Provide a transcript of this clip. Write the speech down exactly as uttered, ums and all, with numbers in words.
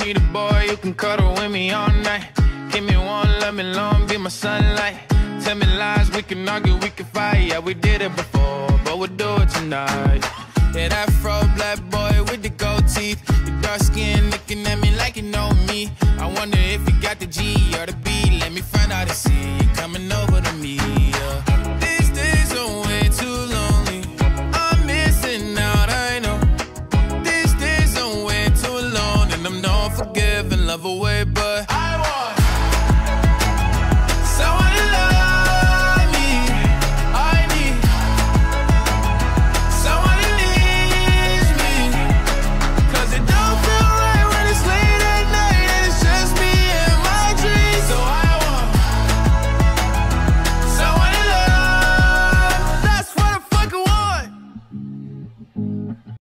need a boy who can cuddle with me all night. Give me one, let me long, be my sunlight. Tell me lies, we can argue, we can fight. Yeah, we did it before, but we'll do it tonight. Yeah, that fro black boy with the gold teeth, your dark skin looking at me like you know me. I wonder if you got the G or the B, let me find out and see.